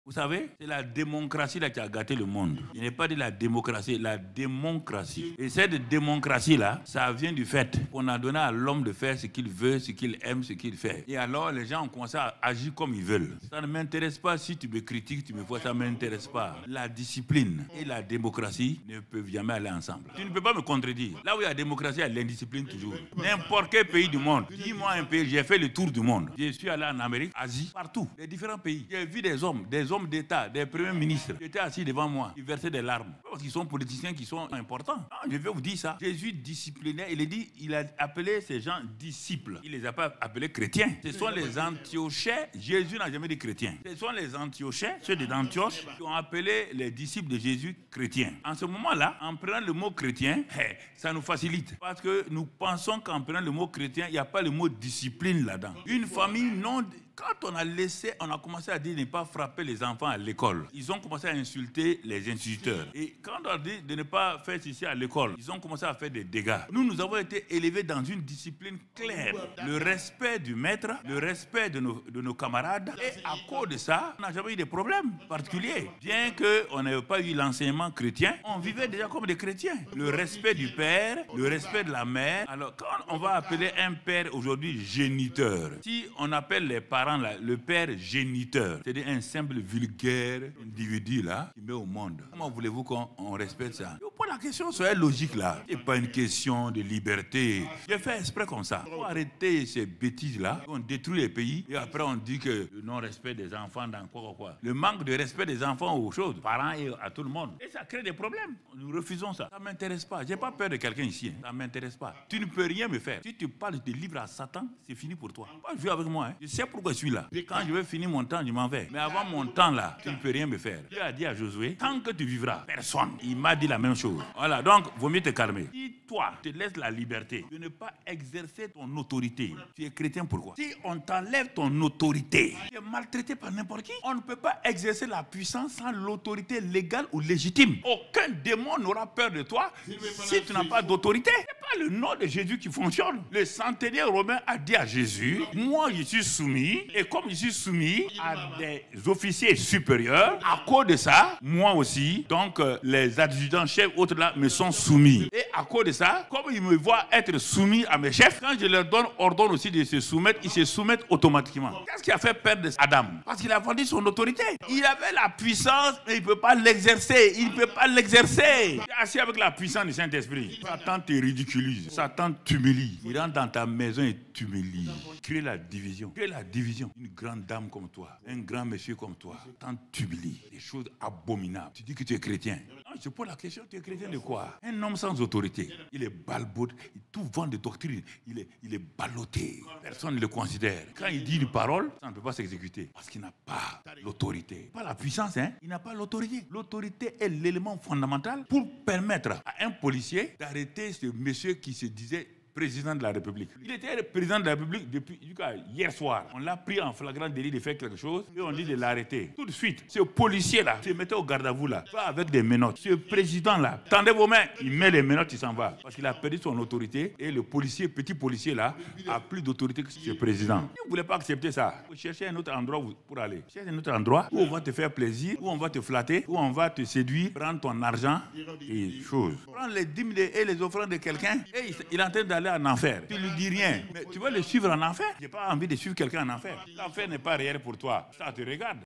Vous savez, c'est la démocratie là qui a gâté le monde. Il n'est pas de la démocratie, la démocratie. Et cette démocratie-là, ça vient du fait qu'on a donné à l'homme de faire ce qu'il veut, ce qu'il aime, ce qu'il fait. Et alors, les gens ont commencé à agir comme ils veulent. Ça ne m'intéresse pas si tu me critiques, tu me vois, ça ne m'intéresse pas. La discipline et la démocratie ne peuvent jamais aller ensemble. Tu ne peux pas me contredire. Là où il y a la démocratie, il y a l'indiscipline toujours. N'importe quel pays du monde, dis-moi un pays, j'ai fait le tour du monde. Je suis allé en Amérique, Asie, partout, les différents pays. J'ai vu des hommes d'État, des premiers ministres qui étaient assis devant moi, qui versaient des larmes. Parce qu'ils sont politiciens qui sont importants. Ah, je vais vous dire ça. Jésus disciplinaire, il a appelé ces gens disciples. Il ne les a pas appelés chrétiens. Ce sont les Antiochais. Jésus n'a jamais dit chrétiens. Ce sont les Antiochais, ceux d'Antioche, qui ont appelé les disciples de Jésus chrétiens. En ce moment-là, en prenant le mot chrétien, ça nous facilite. Parce que nous pensons qu'en prenant le mot chrétien, il n'y a pas le mot discipline là-dedans. Une famille non... Quand on a commencé à dire de ne pas frapper les enfants à l'école, ils ont commencé à insulter les instituteurs. Et quand on a dit de ne pas faire ceci à l'école, ils ont commencé à faire des dégâts. Nous avons été élevés dans une discipline claire. Le respect du maître, le respect de nos camarades. Et à cause de ça, on n'a jamais eu de problèmes particuliers. Bien qu'on n'ait pas eu l'enseignement chrétien, on vivait déjà comme des chrétiens. Le respect du père, le respect de la mère. Alors, quand on va appeler un père aujourd'hui géniteur, si on appelle les parents là, le père géniteur, c'est-à-dire un simple vulgaire individu là qui met au monde. Comment voulez-vous qu'on respecte ça? Pour la question, soyez logique là. C'est pas une question de liberté. J'ai fait exprès comme ça. Pour arrêter ces bêtises là, on détruit les pays et après on dit que le non-respect des enfants dans quoi. Le manque de respect des enfants aux choses, parents et à tout le monde. Et ça crée des problèmes. Nous refusons ça. Ça ne m'intéresse pas. J'ai pas peur de quelqu'un ici. Ça ne m'intéresse pas. Tu ne peux rien me faire. Si tu parles de livre à Satan, c'est fini pour toi. Pas jouer avec moi. Je sais pourquoi je suis là. Et quand je vais finir mon temps, je m'en vais. Mais avant mon temps là, tu ne peux rien me faire. Dieu a dit à Josué, tant que tu vivras, personne. Il m'a dit la même chose. Voilà, donc, vaut mieux te calmer. Si toi, tu te laisses la liberté de ne pas exercer ton autorité, tu es chrétien, pourquoi? Si on t'enlève ton autorité, tu es maltraité par n'importe qui. On ne peut pas exercer la puissance sans l'autorité légale ou légitime. Aucun démon n'aura peur de toi si tu n'as pas d'autorité. C'est pas le nom de Jésus qui fonctionne. Le centenier romain a dit à Jésus, moi je suis soumis, et comme je suis soumis à des officiers supérieurs, à cause de ça, moi aussi, donc les adjudants chefs autres là me sont soumis. Et à cause de ça, comme ils me voient être soumis à mes chefs, quand je leur ordonne aussi de se soumettre, ils se soumettent automatiquement. Qu'est-ce qui a fait perdre Adam? Parce qu'il a vendu son autorité. Il avait la puissance, mais il ne peut pas l'exercer. Il ne peut pas l'exercer. Il est assis avec la puissance du Saint-Esprit. Satan te ridiculise. Satan t'humilie. Il rentre dans ta maison et t'humilie. Crée la division. Crée la division. Une grande dame comme toi, un grand monsieur comme toi, Satan t'humilie. Des choses abominables. Tu dis que tu es chrétien. Non, je pose la question, tu es chrétien de quoi? Un homme sans autorité. Il est balbaude. Tout vent de doctrine. Il est ballotté. Personne ne le considère. Quand il dit une parole, ça ne peut pas s'exécuter. Parce qu'il n'a pas l'autorité. Pas la puissance, hein. Il n'a pas l'autorité. L'autorité est l'élément fondamental pour permettre à un policier d'arrêter ce monsieur qui se disait président de la République. Il était président de la République depuis hier soir. On l'a pris en flagrant délit de faire quelque chose et on dit de l'arrêter. Tout de suite, ce policier-là se mettait au garde à vous là, pas avec des menottes. Ce président-là, tendez vos mains, il met les menottes, il s'en va. Parce qu'il a perdu son autorité et le policier, petit policier-là, a plus d'autorité que ce président. Si vous ne voulez pas accepter ça, vous cherchez un autre endroit pour aller. Cherchez un autre endroit où on va te faire plaisir, où on va te flatter, où on va te séduire, prendre ton argent et choses. Prendre les dîmes et les offrandes de quelqu'un et il est en train d'aller en enfer. Tu lui dis rien. Mais tu vas le suivre en enfer. Je n'ai pas envie de suivre quelqu'un en enfer. L'enfer n'est pas réel pour toi. Ça te regarde.